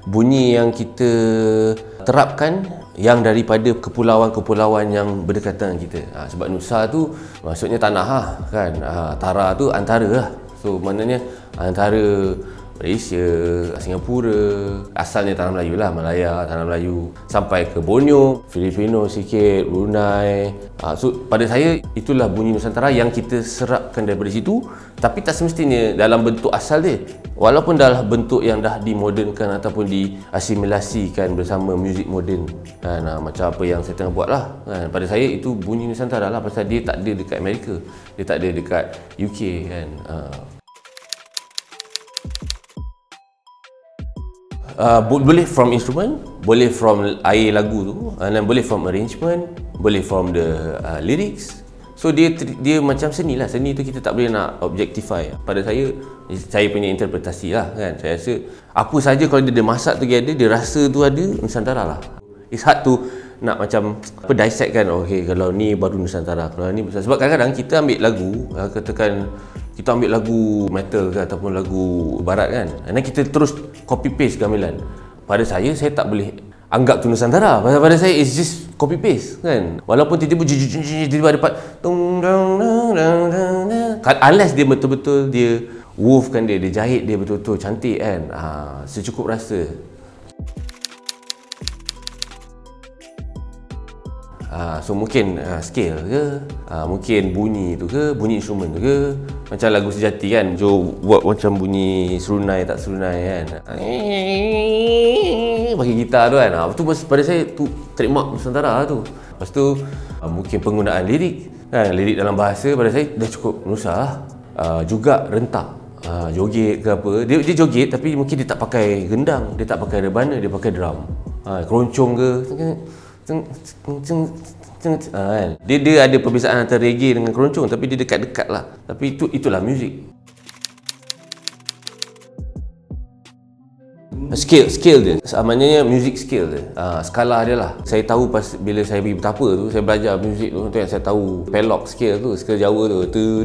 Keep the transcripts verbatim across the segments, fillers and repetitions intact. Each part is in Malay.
bunyi yang kita terapkan yang daripada kepulauan-kepulauan yang berdekatan dengan kita. Ha, sebab Nusa tu maksudnya tanah lah, kan. Ha, Tara tu antara lah. So maknanya antara Malaysia, Singapura, asalnya tanah Melayu lah, Malaya, tanah Melayu, sampai ke Borneo, Filipino sikit, Brunei. Ha, so pada saya itulah bunyi Nusantara yang kita serapkan daripada situ, tapi tak semestinya dalam bentuk asal dia. Walaupun dalam bentuk yang dah dimodernkan ataupun diasimilasikan bersama muzik moden, kan, ha, macam apa yang saya tengah buat lah, kan. Pada saya itu bunyi Nusantara lah, pasal dia tak ada dekat Amerika, dia tak ada dekat U K, kan. Ha. Uh, boleh from instrument, boleh from air lagu tu, dan boleh from arrangement, boleh from the uh, lyrics. So dia dia macam seni lah. Seni tu kita tak boleh nak objectify. Pada saya, saya punya interpretasi lah, kan. Saya rasa apa saja kalau dia, dia masak together, dia rasa tu ada Nusantara lah. It's hard to nak macam apa dissect kan. Okay, kalau ni baru Nusantara, kalau ni besar. Sebab kadang-kadang kita ambil lagu, katakan kita ambil lagu metal ke ataupun lagu barat, kan, dan kita terus copy paste gamelan. Pada saya, saya tak boleh anggap tu Nusantara. Pada, pada saya, it's just copy paste, kan. Walaupun tiba-tiba tiba-tiba ada part unless dia betul-betul dia woofkan dia, dia jahit dia betul-betul cantik, kan. Ha, secukup rasa. Ha, so mungkin uh, scale ke, ha, mungkin bunyi tu ke, bunyi instrumen tu ke. Macam lagu Sejati, kan, Jo buat macam bunyi serunai tak serunai, kan, bagi gitar tu, kan. Ha, tu pada saya tu trademark Nusantara tu. Lepas tu uh, mungkin penggunaan lirik, kan, lirik dalam bahasa pada saya dah cukup Nusa lah. Uh, juga rentak, uh, joget ke apa, dia, dia joget tapi mungkin dia tak pakai gendang, dia tak pakai rebana, dia pakai drum, uh, keroncong ke. Ceng, ceng, ceng, ceng, ha, kan? Dia dia ada perbezaan antara reggae dengan keroncong, tapi dia dekat-dekat lah. Tapi itu itulah muzik. Skill, skill dia. Maknanya music skill dia. Ha, skala dia lah. Saya tahu pas bila saya pergi bertapa tu, saya belajar muzik tu, tu yang saya tahu pelok skill tu, skill Jawa tu.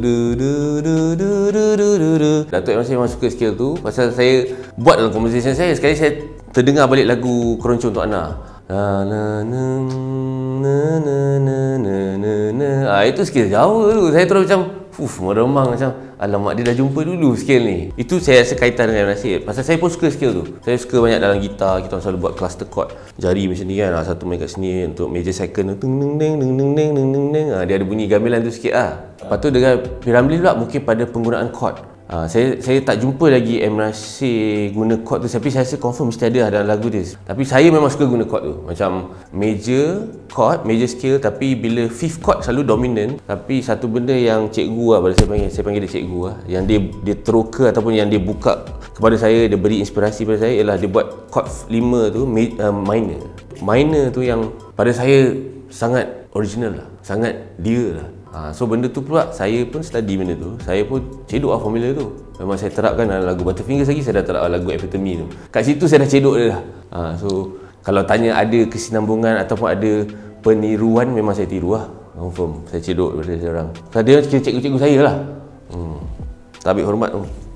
Datuk M C memang suka skill tu. Pasal saya buat dalam conversation saya, sekali saya terdengar balik lagu Keroncong Tok Ana. Na na na na na na na na na. Ah, itu skill Jawa tu. Saya terus macam uf, meremang macam alamak, dia dah jumpa dulu skill ni. Itu saya rasa kaitan dengan nasib. Pasal saya pun suka skill tu. Saya suka banyak dalam gitar, kita selalu buat cluster chord jari macam ni, kan. Satu main kat sini untuk major second tu, ding ding ding ding ding ding ding ding. Ah, dia ada bunyi gamelan tu sikit ah. Lepas tu dengan P-Ramlee pula mungkin pada penggunaan chord. Ha, saya saya tak jumpa lagi M. Nasir guna chord tu, tapi saya rasa confirm mesti ada dalam lagu dia. Tapi saya memang suka guna chord tu. Macam major chord, major scale, tapi bila fifth chord selalu dominant. Tapi satu benda yang cikgu lah, pada saya panggil, saya panggil dia cikgu lah, yang dia dia teroka ataupun yang dia buka kepada saya, dia beri inspirasi pada saya, ialah dia buat chord lima tu uh, minor. Minor tu yang pada saya sangat original lah, sangat dia lah. Ha, so benda tu pula saya pun study benda tu. Saya pun cedok lah formula tu. Memang saya terapkan dalam lagu Butterfingers lagi, saya dah terap lagu Epitome tu. Kat situ saya dah cedok dia dah. Ha, so kalau tanya ada kesinambungan ataupun ada peniruan, memang saya tiru lah. Confirm saya cedok daripada seorang. So, dia kira cikgu-cikgu saya lah. Hmm. Tabik hormat tu.